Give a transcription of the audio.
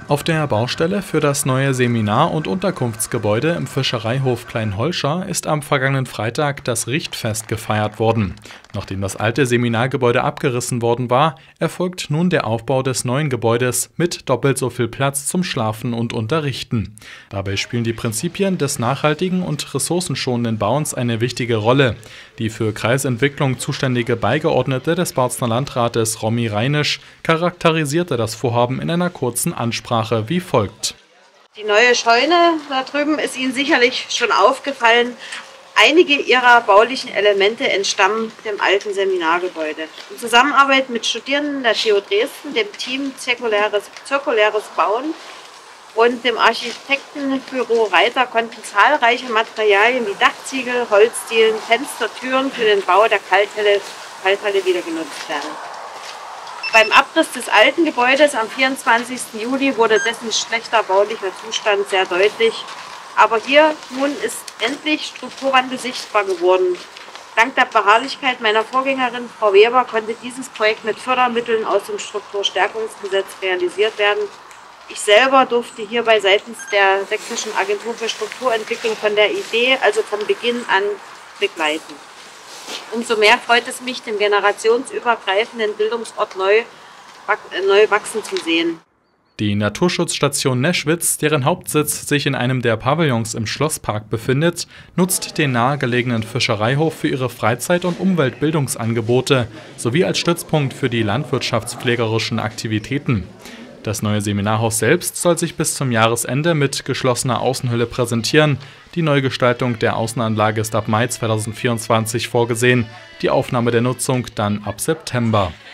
Auf der Baustelle für das neue Seminar- und Unterkunftsgebäude im Fischereihof Kleinholscha ist am vergangenen Freitag das Richtfest gefeiert worden. Nachdem das alte Seminargebäude abgerissen worden war, erfolgt nun der Aufbau des neuen Gebäudes mit doppelt so viel Platz zum Schlafen und Unterrichten. Dabei spielen die Prinzipien des nachhaltigen und ressourcenschonenden Bauens eine wichtige Rolle. Die für Kreisentwicklung zuständige Beigeordnete des Barzner Landrates Romy Reinisch charakterisierte das Vorhaben in einer kurzen Ansprache wie folgt. Die neue Scheune da drüben ist Ihnen sicherlich schon aufgefallen. Einige ihrer baulichen Elemente entstammen dem alten Seminargebäude. In Zusammenarbeit mit Studierenden der TU Dresden, dem Team Zirkuläres Bauen und dem Architektenbüro Reiter konnten zahlreiche Materialien wie Dachziegel, Holzdielen, Fenster, Türen für den Bau der Kalthalle wieder genutzt werden. Beim Abriss des alten Gebäudes am 24. Juli wurde dessen schlechter baulicher Zustand sehr deutlich. Aber hier nun ist endlich Strukturwandel sichtbar geworden. Dank der Beharrlichkeit meiner Vorgängerin, Frau Weber, konnte dieses Projekt mit Fördermitteln aus dem Strukturstärkungsgesetz realisiert werden. Ich selber durfte hierbei seitens der Sächsischen Agentur für Strukturentwicklung von der Idee, also von Beginn an, begleiten. Umso mehr freut es mich, den generationsübergreifenden Bildungsort neu wachsen zu sehen. Die Naturschutzstation Neschwitz, deren Hauptsitz sich in einem der Pavillons im Schlosspark befindet, nutzt den nahegelegenen Fischereihof für ihre Freizeit- und Umweltbildungsangebote sowie als Stützpunkt für die landwirtschaftspflegerischen Aktivitäten. Das neue Seminarhaus selbst soll sich bis zum Jahresende mit geschlossener Außenhülle präsentieren. Die Neugestaltung der Außenanlage ist ab Mai 2024 vorgesehen, die Aufnahme der Nutzung dann ab September.